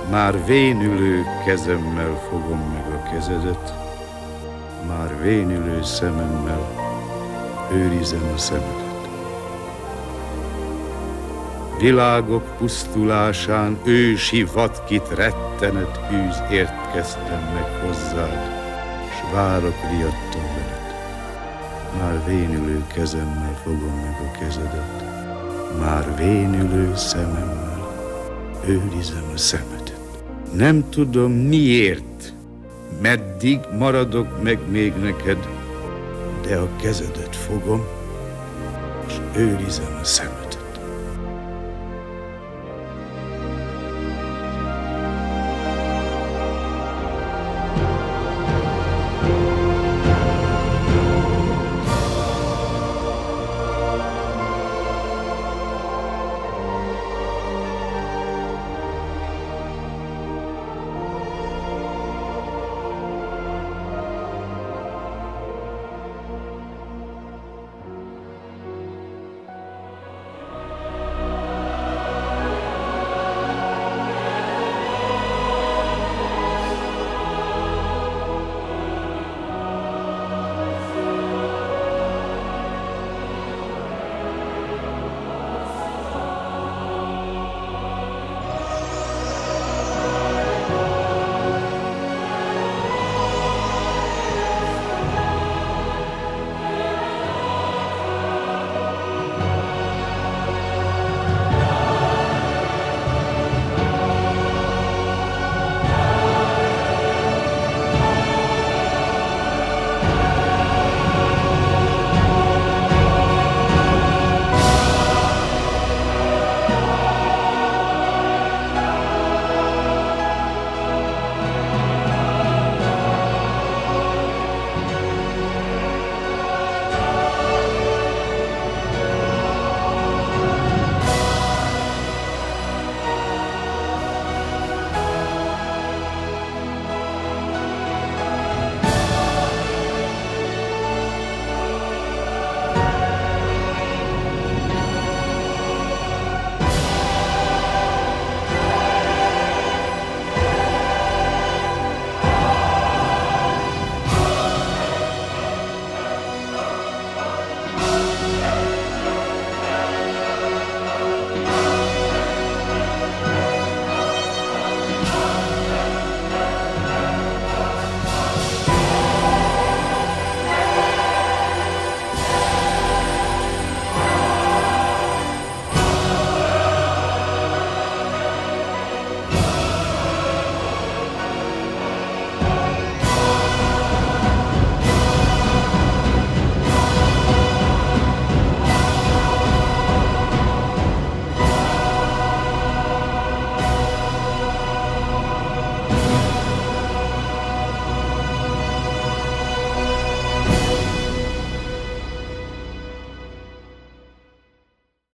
Már vénülő kezemmel fogom meg a kezedet, már vénülő szememmel őrizem a szemedet. Világok pusztulásán ősi vadkit rettenet űz értkeztem meg hozzád, s várok riadtan veled. Már vénülő kezemmel fogom meg a kezedet, már vénülő szememmel őrizem a szemedet. Nem tudom miért, meddig maradok meg még neked, de a kezedet fogom, és őrizem a szemedet.